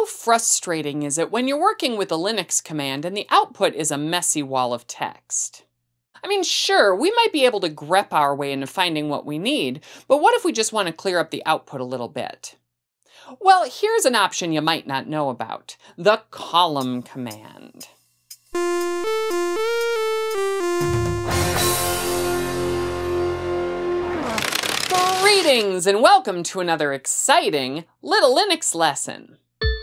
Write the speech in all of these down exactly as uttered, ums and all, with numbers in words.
How frustrating is it when you're working with a Linux command and the output is a messy wall of text? I mean, sure, we might be able to grep our way into finding what we need, but what if we just want to clear up the output a little bit? Well, here's an option you might not know about: the column command. Greetings and welcome to another exciting Little Linux lesson.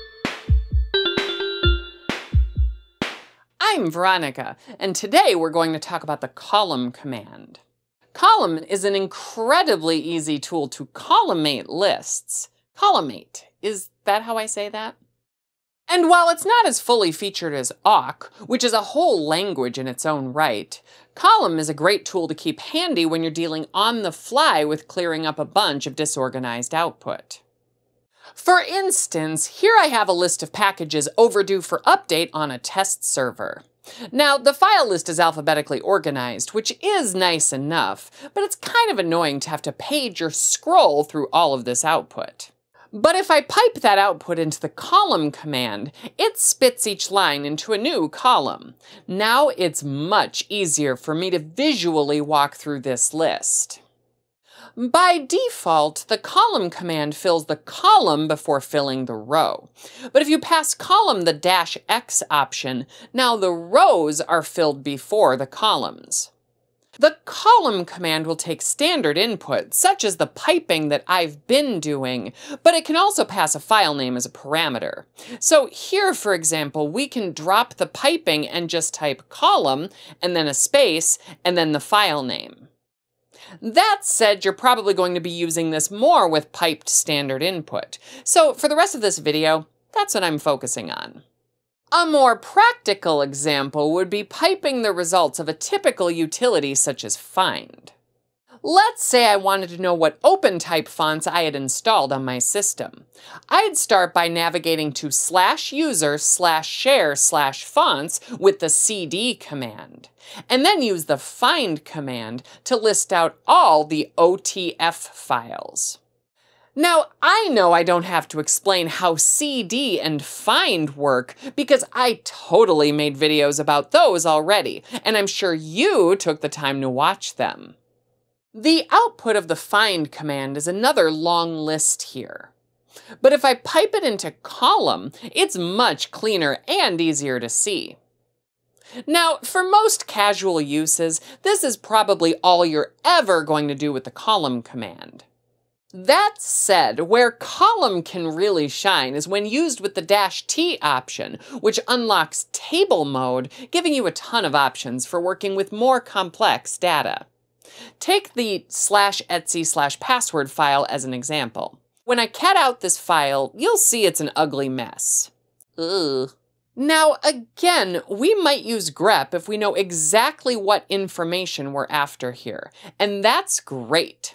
I'm Veronica, and today we're going to talk about the column command. Column is an incredibly easy tool to collimate lists. Collimate, is that how I say that? And while it's not as fully featured as awk, which is a whole language in its own right, column is a great tool to keep handy when you're dealing on the fly with clearing up a bunch of disorganized output. For instance, here I have a list of packages overdue for update on a test server. Now, the file list is alphabetically organized, which is nice enough, but it's kind of annoying to have to page or scroll through all of this output. But if I pipe that output into the column command, it spits each line into a new column. Now it's much easier for me to visually walk through this list. By default, the column command fills the column before filling the row. But if you pass column the dash X option, now the rows are filled before the columns. The column command will take standard input, such as the piping that I've been doing, but it can also pass a file name as a parameter. So here, for example, we can drop the piping and just type column, and then a space, and then the file name. That said, you're probably going to be using this more with piped standard input. So for the rest of this video, that's what I'm focusing on. A more practical example would be piping the results of a typical utility such as find. Let's say I wanted to know what OpenType fonts I had installed on my system. I'd start by navigating to slash user slash share slash fonts with the cd command, and then use the find command to list out all the O T F files. Now, I know I don't have to explain how cd and find work because I totally made videos about those already, and I'm sure you took the time to watch them. The output of the find command is another long list here. But if I pipe it into column, it's much cleaner and easier to see. Now, for most casual uses, this is probably all you're ever going to do with the column command. That said, where column can really shine is when used with the dash T option, which unlocks table mode, giving you a ton of options for working with more complex data. Take the slash etsy slash password file as an example. When I cat out this file, you'll see it's an ugly mess. Ugh. Now, again, we might use grep if we know exactly what information we're after here, and that's great.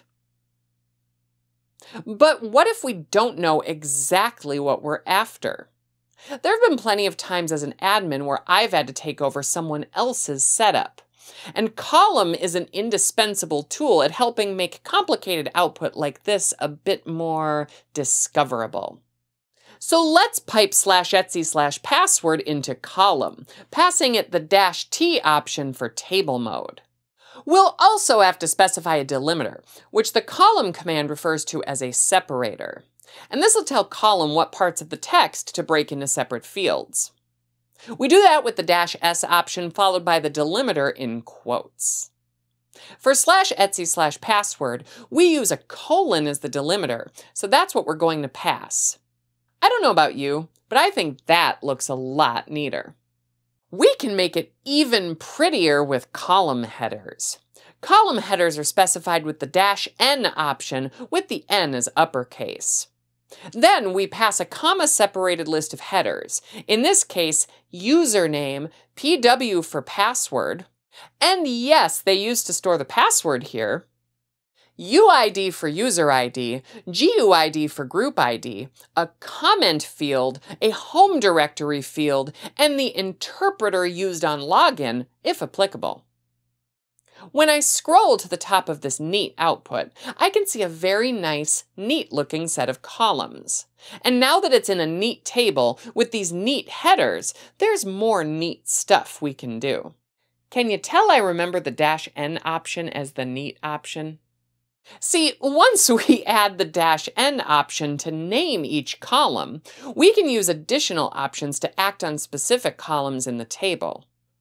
But what if we don't know exactly what we're after? There have been plenty of times as an admin where I've had to take over someone else's setup. And column is an indispensable tool at helping make complicated output like this a bit more discoverable. So let's pipe slash etsy slash password into column, passing it the dash T option for table mode. We'll also have to specify a delimiter, which the column command refers to as a separator. And this will tell column what parts of the text to break into separate fields. We do that with the dash S option followed by the delimiter in quotes. For slash etsy slash password, we use a colon as the delimiter, so that's what we're going to pass. I don't know about you, but I think that looks a lot neater. We can make it even prettier with column headers. Column headers are specified with the dash N option, with the N as uppercase. Then we pass a comma-separated list of headers, in this case, username, P W for password, and yes, they used to store the password here, U I D for user I D, G U I D for group I D, a comment field, a home directory field, and the interpreter used on login, if applicable. When I scroll to the top of this neat output, I can see a very nice, neat-looking set of columns. And now that it's in a neat table with these neat headers, there's more neat stuff we can do. Can you tell I remember the dash N option as the neat option? See, once we add the dash N option to name each column, we can use additional options to act on specific columns in the table.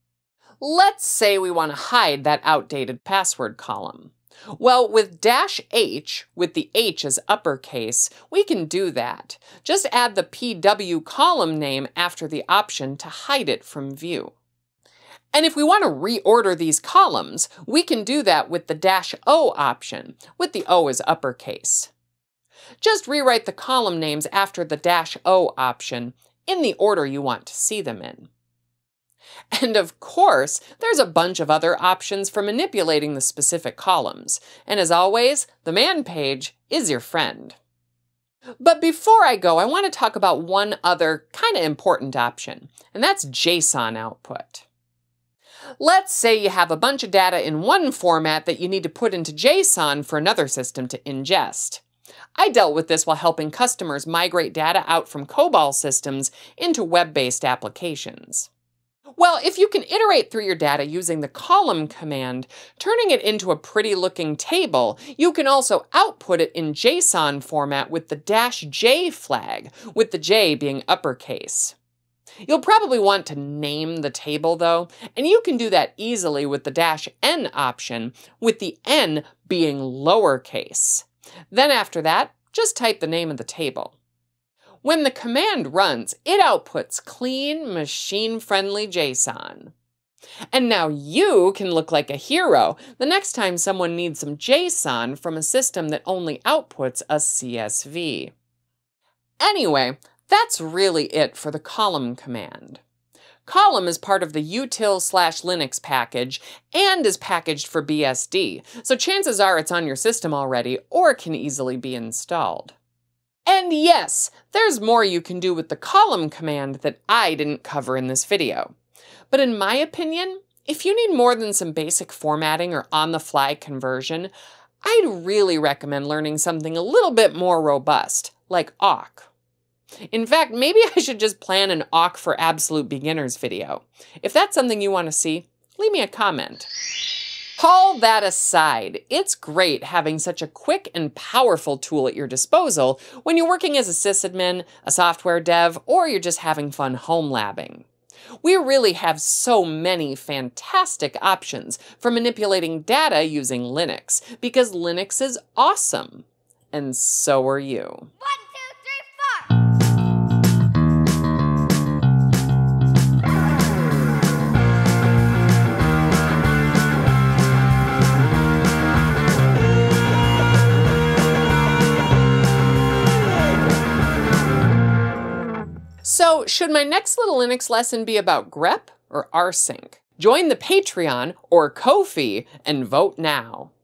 Let's say we want to hide that outdated password column. Well, with dash H, with the H as uppercase, we can do that. Just add the P W column name after the option to hide it from view. And if we want to reorder these columns, we can do that with the dash O option, with the O as uppercase. Just rewrite the column names after the dash O option in the order you want to see them in. And of course, there's a bunch of other options for manipulating the specific columns. And as always, the man page is your friend. But before I go, I want to talk about one other kind of important option, and that's JSON output. Let's say you have a bunch of data in one format that you need to put into JSON for another system to ingest. I dealt with this while helping customers migrate data out from COBOL systems into web-based applications. Well, if you can iterate through your data using the column command, turning it into a pretty looking table, you can also output it in JSON format with the dash J flag, with the J being uppercase. You'll probably want to name the table though, and you can do that easily with the dash N option, with the N being lowercase. Then after that, just type the name of the table. When the command runs, it outputs clean, machine-friendly JSON. And now you can look like a hero the next time someone needs some JSON from a system that only outputs a C S V. Anyway, that's really it for the column command. Column is part of the util slash Linux package and is packaged for B S D, so chances are it's on your system already or can easily be installed. And yes, there's more you can do with the column command that I didn't cover in this video. But in my opinion, if you need more than some basic formatting or on-the-fly conversion, I'd really recommend learning something a little bit more robust, like awk. In fact, maybe I should just plan an awk for absolute beginners video. If that's something you want to see, leave me a comment. All that aside, it's great having such a quick and powerful tool at your disposal when you're working as a sysadmin, a software dev, or you're just having fun home labbing. We really have so many fantastic options for manipulating data using Linux, because Linux is awesome. And so are you. One, two, three, four! So, should my next little Linux lesson be about grep or rsync? Join the Patreon or Ko-fi and vote now.